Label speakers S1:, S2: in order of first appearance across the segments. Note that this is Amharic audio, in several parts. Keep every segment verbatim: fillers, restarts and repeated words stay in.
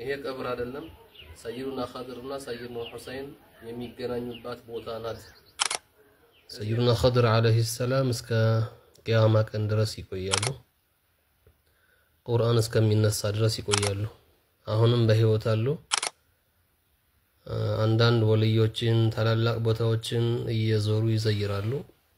S1: ይሄ ቀብር አይደለም ሰይዱና ኸድርና ሰይዱና ሁሰይን የሚገናኙበት ቦታ ናት። ሰይዱና ኸድር አለይሂ ሰላም እስከ ቂያማ ቀን ድረስ ይቆያሉ። ቁርአን እስከሚነሳ ድረስ ይቆያሉ። አሁንም በህይወት አሉ። አንዳንድ ወልዮችን ታላላቅ ቦታዎችን እየዞሩ ይዘይራሉ።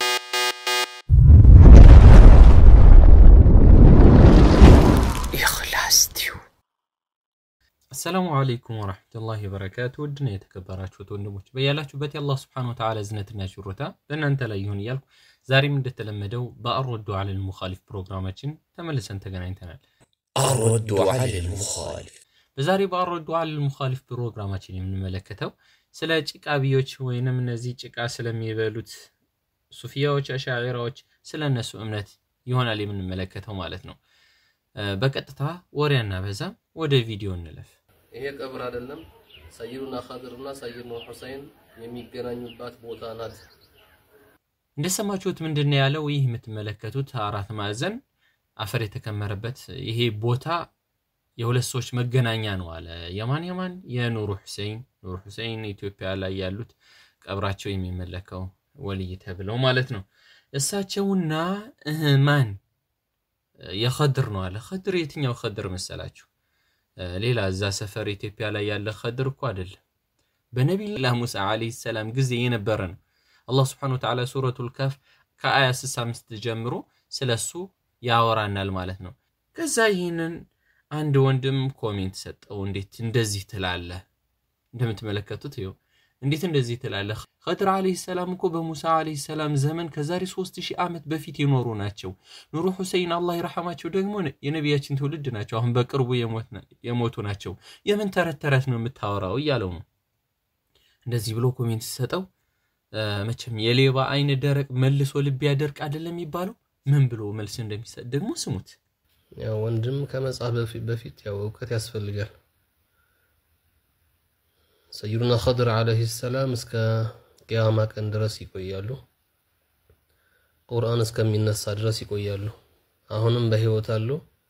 S2: السلام عليكم ورحمة الله وبركاته. ودنا يتكبراتشو وندموش بيالاتشو باتي الله سبحانه وتعالى زنتنا شروتا بأن أنت لا يهون يالكو زاري من دتلمدو بأردو على المخالف بروغراماتشن تملس أنت قناينتنا
S3: أردو على المخالف
S2: بزاري بأردو على المخالف بروغراماتشن من ملكتو سلا جيك أبيوش وين من نزي جيك أسلم يبالوت صوفياوش أشاعيراوش سلا الناس أمنات يهون علي من ملكتو مالتنا أه بكتتا ورينا بزا وده فيديو نلف
S1: ይሄ ቀብር አይደለም ሰይዱና ኸድርና ሰይዱና ሁሰይን የሚገናኙበት ቦታ ናት።
S2: እንደሰማችሁት ምንድነው ያለው? ይህ የምትመለከቱት አራት ማዕዘን አፈር የተከመረበት ይሄ ቦታ የሁለት ሰዎች መገናኛ ነው አለ። የማን የማን የኑሩ ሁሰይን ኑሩ ሁሰይን ኢትዮጵያ ላይ ያሉት ቀብራቸው የሚመለከው ወልይ ተብለው ማለት ነው። እሳቸውና ማን የኸድር ነው አለ። ኸድር የትኛው ኸድር መሰላችሁ? ሌላ እዛ ሰፈር ኢትዮጵያ ላይ ያለ ኸድር እኮ አይደለም። በነብዩ ሙሳ አለይሂ ሰላም ጊዜ የነበረ ነው። አላህ Subhanahu Wa Ta'ala ሱረቱል ካፍ ከአያ ስልሳ አምስት ጀምሮ ስለሱ ያወራናል ማለት ነው። ከዛ ይሄንን አንድ ወንድም ኮሜንት ሰጠው። እንዴት እንደዚህ ትላለህ? እንደምትመለከቱት ይኸው እንዴት እንደዚህ ትላለህ? ኸድር አለይሂ ሰላም እኮ በሙሳ አለይሂ ሰላም ዘመን ከዛሬ ሶስት ሺህ ዓመት በፊት የኖሩ ናቸው። ኑሩ ሁሰይን አላህ ይርሐማቸው ደግሞ የነብያችን ትውልድ ናቸው። አሁን በቅርቡ የሞቱ ናቸው። የምን ተረት ተረት ነው የምታወራው እያለው ነው። እንደዚህ ብሎ ኮሜንት ሰጠው። መቼም የሌባ አይን ደረቅ መልሶ ልብ ያደርቅ አይደለም የሚባለው። ምን ብሎ መልስ እንደሚሰጥ ደግሞ ስሙት።
S1: ያው ወንድም ከመጻፍ በፊት ያው እውቀት ያስፈልጋል። ሰይዱና ኸድር አለይሂ ሰላም እስከ ቂያማ ቀን ድረስ ይቆያሉ። ቁርአን እስከሚነሳ ድረስ ይቆያሉ። አሁንም በህይወት አሉ።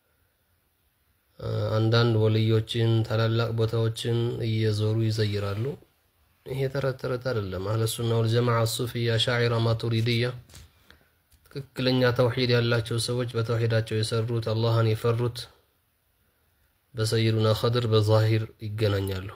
S1: አንዳንድ ወልዮችን ታላላቅ ቦታዎችን እየዞሩ ይዘይራሉ። ይሄ ተረት ተረት አይደለም። አህለ ሱና ወል ጀማዓ ሱፊያ ሻዒራ ማቱሪዲያ ትክክለኛ ተውሂድ ያላቸው ሰዎች በተውሂዳቸው የሰሩት አላህን የፈሩት በሰይዱና ኸድር በዛሂር ይገናኛሉ።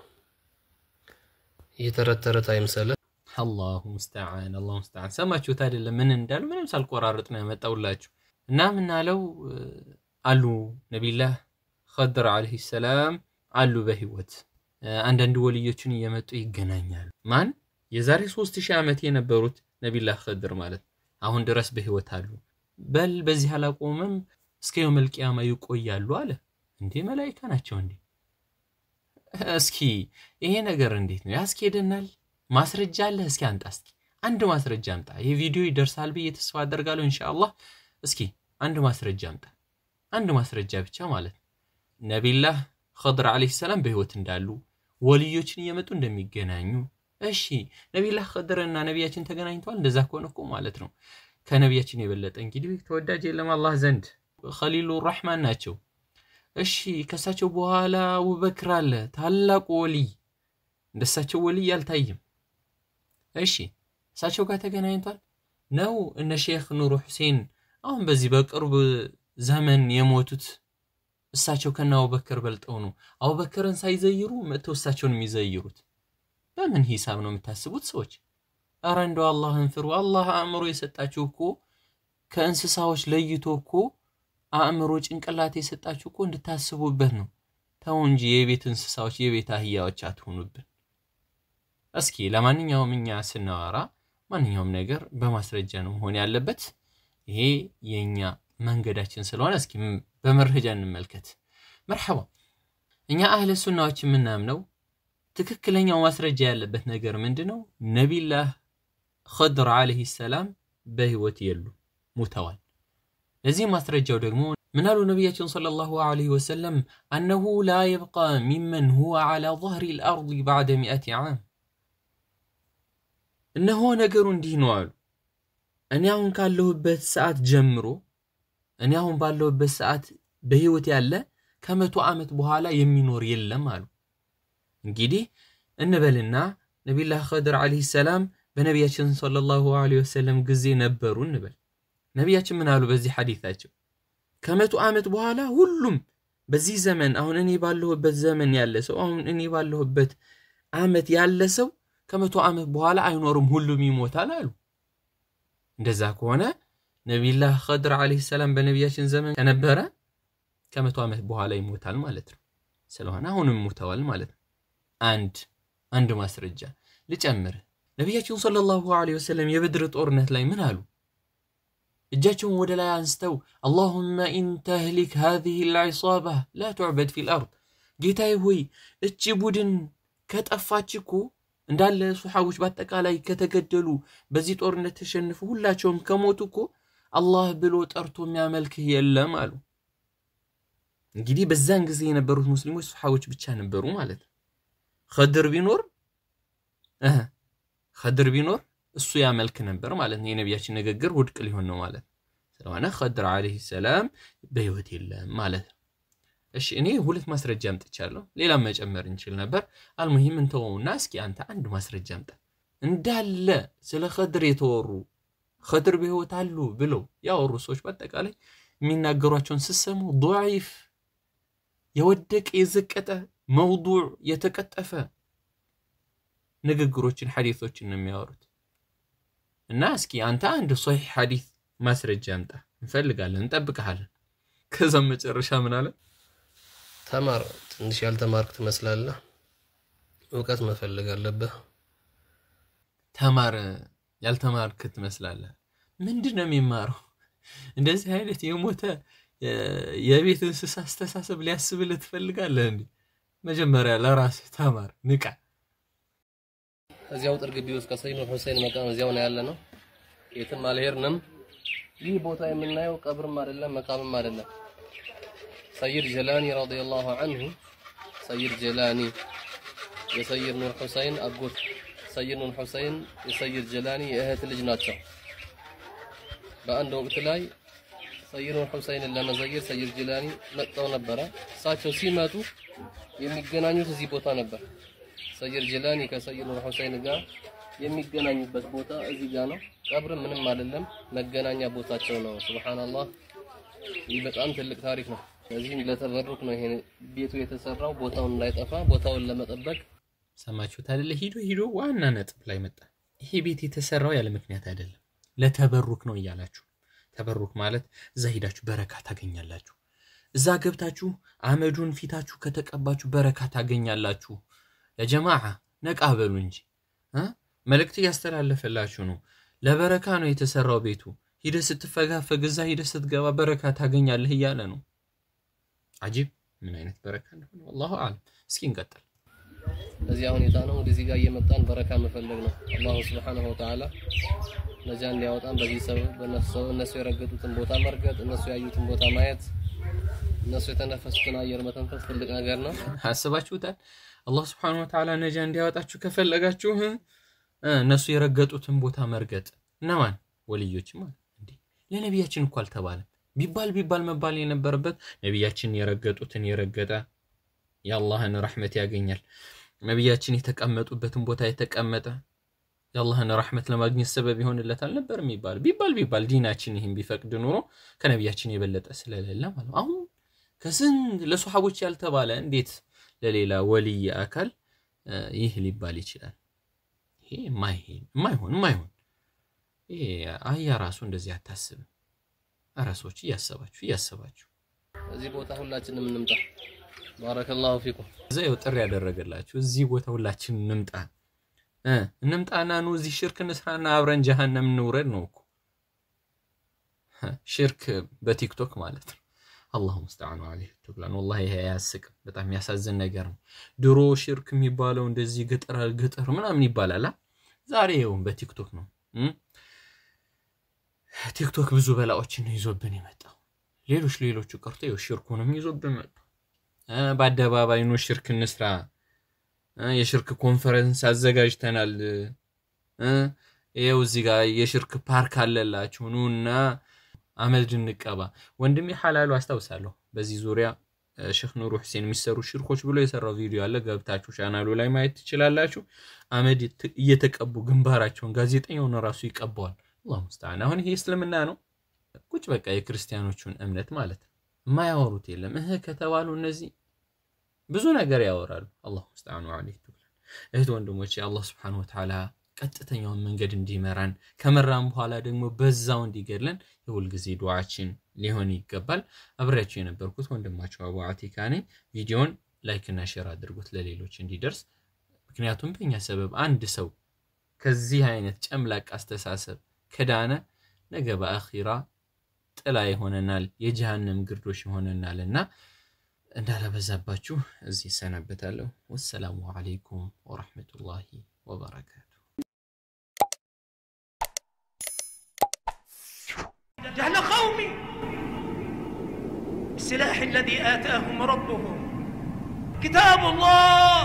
S1: يترترت አይምሰለ
S2: الله مستعان الله مستعان ሰማችሁት አይደለም? ምን እንዳሉ ምንም ሳልቆራረጥ ነው ያመጣውላችሁ። እና ምን አለው አሉ ነብዩላህ ኸድር አለይሂ ሰላም አሉ በህይወት አንዳንድ ወልዮችን እየመጡ ይገናኛሉ። ማን የዛሬ ሶስት ሺህ ዓመት የነበሩት ነብዩላህ ኸድር ማለት አሁን ድረስ በህይወት አሉ። በል በዚህ አላቆመም እስከ የውመል ቂያማ ይቆያሉ አለ። እንዴ መላእክት ናቸው እንዴ? እስኪ ይሄ ነገር እንዴት ነው ያስኬደናል? ማስረጃ አለ? እስኪ አንጣ እስኪ አንድ ማስረጃ አምጣ። ይሄ ቪዲዮ ይደርሳል ብዬ ተስፋ አደርጋለሁ ኢንሻአላህ። እስኪ አንድ ማስረጃ አምጣ። አንድ ማስረጃ ብቻ ማለት ነብዩላህ ኸድር አለይሂ ሰላም በህይወት እንዳሉ ወልዮችን እየመጡ እንደሚገናኙ። እሺ ነብዩላህ ኸድርና ነብያችን ተገናኝተዋል። እንደዛ ከሆነ እኮ ማለት ነው ከነብያችን የበለጠ እንግዲህ ተወዳጅ የለም አላህ ዘንድ ኸሊሉ ረህማን ናቸው። እሺ ከሳቸው በኋላ አቡበክር አለ ታላቁ ወልይ። እንደሳቸው ወልይ ያልታየም። እሺ እሳቸው ጋር ተገናኝቷል ነው? እነ ሼክ ኑሩ ሁሴን አሁን በዚህ በቅርብ ዘመን የሞቱት እሳቸው ከነ አቡበክር በልጠው ነው አቡበክርን ሳይዘይሩ መተው እሳቸውን የሚዘይሩት። በምን ሂሳብ ነው የምታስቡት ሰዎች? አረ እንደው አላህን ፍሩ። አላህ አእምሮ የሰጣችሁ እኮ ከእንስሳዎች ለይቶ እኮ አእምሮ ጭንቅላት የሰጣችሁ እኮ እንድታስቡበት ነው። ተው እንጂ የቤት እንስሳዎች የቤት አህያዎች አትሁኑብን። እስኪ ለማንኛውም እኛ ስናወራ ማንኛውም ነገር በማስረጃ ነው መሆን ያለበት። ይሄ የኛ መንገዳችን ስለሆነ እስኪ በመረጃ እንመልከት። መርሐባ እኛ አህለ ሱናዎች የምናምነው ትክክለኛው ማስረጃ ያለበት ነገር ምንድነው? ነብዩላህ ኸድር አለይሂ ሰላም በህይወት የሉ ሙተዋል። ለዚህ ማስረጃው ደግሞ ምን አሉ ነብያችን ሰለላሁ ዐለይሂ ወሰለም انه لا يبقى ممن هو على ظهر الارض بعد مئة عام እነሆ ነገሩ እንዲህ ነው አሉ። እኔ አሁን ካለሁበት ሰዓት ጀምሮ እኔ አሁን ባለሁበት ሰዓት በህይወት ያለ ከመቶ ዓመት በኋላ የሚኖር የለም አሉ እንግዲህ እንበልና ነብዩላህ ኸድር አለይሂ ሰላም በነብያችን ሰለላሁ ዐለይሂ ወሰለም ጊዜ ነበሩ እንበል ነብያችን ምን አሉ በዚህ ሐዲታቸው ከመቶ ዓመት በኋላ ሁሉም በዚህ ዘመን አሁን እኔ ባለሁበት ዘመን ያለ ሰው አሁን እኔ ባለሁበት ዓመት ያለ ሰው ከመቶ ዓመት በኋላ አይኖርም ሁሉም ይሞታል አሉ እንደዛ ከሆነ ነብዩላህ ኸድር አለይሂ ሰላም በነብያችን ዘመን ከነበረ ከመቶ ዓመት በኋላ ይሞታል ማለት ነው ስለሆነ አሁንም ሞተዋል ማለት ነው አንድ አንድ ማስረጃ ልጨምር ነብያችን ሰለላሁ ዐለይሂ ወሰለም የበድር ጦርነት ላይ ምን አሉ እጃቸውን ወደ ላይ አንስተው اللهم ان تهلك هذه العصابه لا تعبد في الارض ጌታዬ ሆይ እቺ ቡድን ከጠፋችኩ እንዳለ ሱሐቦች በአጠቃላይ ከተገደሉ በዚህ ጦርነት ተሸንፉ ሁላቸውም ከሞቱኮ አላህ ብሎ ጠርቶ የሚያመልክ የለም አሉ እንግዲህ በዛን ጊዜ የነበሩት ሙስሊሞች ሱሐቦች ብቻ ነበሩ ማለት ኸድር ቢኖር አህ ኸድር ቢኖር እሱ ያመልክ ነበር ማለት ነው የነብያችን ንግግር ውድቅ ሊሆን ነው ማለት ስለሆነ ኸድር አለይሂ ሰላም በህይወት የለም ማለት እሺ እኔ ሁለት ማስረጃ አምጥቻለሁ ሌላም መጨመር እንችል ነበር አልሙሂም እንተውና እስኪ አንተ አንድ ማስረጃ አምጣ እንዳለ ስለ ኸድር የተወሩ ኸድር በህይወት አሉ ብለው ያወሩ ሰዎች በአጠቃላይ የሚናገሯቸውን ሲሰሙ ضعيف የወደቀ የዘቀጠ موضوع የተቀጠፈ ንግግሮችን ሐዲሶችን ነው የሚያወሩት እና እስኪ አንተ አንድ ሶሂህ ሐዲስ ማስረጃ አምጣ እንፈልጋለን እንጠብቀሃለን ከዛ መጨረሻ ምን አለ
S1: ተማር ትንሽ ያልተማርክ ትመስላለህ ዕውቀት መፈልግ አለብህ
S2: ተማር ያልተማርክ ትመስላለህ ምንድነው የሚማረው እንደዚህ አይነት የሞተ የቤት እንስሳ አስተሳሰብ ሊያስብልህ ትፈልጋለህ እንዴ መጀመሪያ ለራስህ ተማር ንቃ
S1: እዚያው ጥርግቢ ውስጥ ከሰይኑ ሁሴን መቃም እዚያው ነው ያለ ነው የትም አልሄድንም ይህ ቦታ የምናየው ቀብርም አይደለም መቃምም አይደለም ሰይድ ጀላኒ ረዲየላሁ ዐንሁ ሰይድ ጀላኒ የሰይድ ኑር ሁሴን አጎት ሰይድ ኑር ሁሴን የሰይድ ጀላኒ የእህት ልጅ ናቸው በአንድ ወቅት ላይ ሰይድ ኑር ሁሴንን ለመዘየር ሰይድ ጀላኒ መጥተው ነበር እሳቸው ሲመጡ የሚገናኙት እዚህ ቦታ ነበር ሰይድ ጀላኒ ከሰይድ ኑር ሁሴን ጋር የሚገናኙበት ቦታ እዚህ ጋር ነው ቀብር ምንም አይደለም መገናኛ ቦታቸው ነው ሱብሃንአላህ ይህ በጣም ትልቅ ታሪክ ነው ለዚህም ለተበሩክ ነው ይሄ ቤቱ የተሰራው ቦታውን እንዳይጠፋ ቦታውን ለመጠበቅ
S2: ሰማችሁት አይደል ሂዶ ሂዶ ዋና ነጥብ ላይ መጣ ይሄ ቤት የተሰራው ያለ ምክንያት አይደለም ለተበሩክ ነው ይያላችሁ ተበሩክ ማለት እዛ ሄዳችሁ በረካ ታገኛላችሁ እዛ ገብታችሁ አመዱን ፊታችሁ ከተቀባችሁ በረካ ታገኛላችሁ ለጀማዓ ነቃበሉ እንጂ አ መልእክት ያስተላልፈላችሁ ነው ለበረካ ነው የተሰራው ቤቱ ሂደ ስትፈጋፈግ እዛ ሂደ ስትገባ በረካ ታገኛለህ ይያለ ነው አጂብ ምን አይነት በረካ እንደሆነ والله اعلم እስኪ እንቀጥል
S1: እዚያ ሁኔታ ነው ወደዚህ ጋር እየመጣን በረካ መፈለግ ነው አላህ Subhanahu Wa Ta'ala ነጃን ሊያወጣን በዚህ ሰበብ በነሱ እነሱ የረገጡትን ቦታ መርገጥ እነሱ ያዩትን ቦታ ማየት እነሱ የተነፈሱትን አየር መተንፈስ ትልቅ ነገር ነው
S2: ሐስባችሁታል አላህ Subhanahu Wa Ta'ala ነጃ እንዲያወጣችሁ ከፈለጋችሁ እነሱ የረገጡትን ቦታ መርገጥ ነማን ወልዮች ማለት እንዴ ለነብያችን እንኳን አልተባለም ቢባል ቢባል መባል የነበረበት ነብያችን የረገጡትን የረገጠ ያላህን ረህመት ያገኛል ነብያችን የተቀመጡበትን ቦታ የተቀመጠ ያላህን ረህመት ለማግኘት ሰበብ ይሆንለታል ነበር የሚባል ቢባል ቢባል ዲናችን ይሄን ቢፈቅድ ኑሮ ከነብያችን የበለጠ ስለሌለ ማለት አሁን ከስን ለሱሐቦች ያልተባለ እንዴት ለሌላ ወልይ አካል ይህ ሊባል ይችላል ይሄ ማይሄን ማይሆን ማይሆን ይሄ አያ ራሱ እንደዚህ አታስብ አራሶች ያሰባችሁ ያሰባችሁ
S1: እዚህ ቦታ ሁላችንም እንምጣ ባረከላሁ ፊኩም
S2: ዘው ጥሪ ያደረገላችሁ እዚህ ቦታ ሁላችንም እንምጣ እ እንምጣና ነው እዚህ ሽርክ እንስራና አብረን ጀሃነም እንውረድ ነው እኮ ሽርክ በቲክቶክ ማለት ነው አላሁ ሙስተዓኑ አለይሂ ተብላን والله ይሄ ያስቅ በጣም ያሳዝን ነገር ነው ድሮ ሽርክ የሚባለው እንደዚህ ገጠር ገጠር ምናምን ይባላል ዛሬ ይኸው በቲክቶክ ነው ቲክቶክ ብዙ በላዎችን ይዞብን ይመጣው ሌሎች ሌሎቹ ቀርቶ ይኸው ሽርኩንም ይዞብን መጣ በአደባባይ ነው ሽርክ እንስራ የሽርክ ኮንፈረንስ አዘጋጅተናል ይኸው እዚህ ጋር የሽርክ ፓርክ አለላችሁ ኑና አመድ እንቀባ ወንድሜ ሐላሉ አስተውሳለሁ በዚህ ዙሪያ ሼክ ኑሩ ሁሴን የሚሰሩ ሽርኮች ብሎ የሰራው ቪዲዮ አለ ገብታችሁ ቻናሉ ላይ ማየት ትችላላችሁ አመድ እየተቀቡ ግንባራቸውን ጋዜጠኛው ነው ራሱ ይቀባዋል አላሁ ሙስተዓን አሁን ይሄ እስልምና ነው ቁጭ በቃ የክርስቲያኖቹን እምነት ማለት ነው የማያወሩት የለም እህ ከተባሉ እነዚህ ብዙ ነገር ያወራሉ አላሁ ሙስተዓን ወአለይሂ ተወከል እህት ወንድሞቼ አላህ Subhanahu Wa Ta'ala ቀጥተኛውን መንገድ እንዲመራን ከመራን በኋላ ደግሞ በዛው እንዲገድለን የሁል ጊዜ ዱዓችን ሊሆን ይገባል አብራችሁ የነበርኩት ወንድማችሁ አቡ አቲካ ነኝ ቪዲዮን ላይክ እና ሼር አድርጉት ለሌሎች እንዲደርስ ምክንያቱም በእኛ ሰበብ አንድ ሰው ከዚህ አይነት ጨምላቅ አስተሳሰብ ከዳነ ነገ በአኺራ ጥላ ይሆነናል የጀሃነም ግርዶሽ ይሆነናልና እንዳላበዛባችሁ እዚህ ሰናበታለሁ ወሰላሙ አለይኩም ወራህመቱላሂ ወበረካቱ
S4: جهل قومي السلاح الذي آتاهم ربهم كتاب الله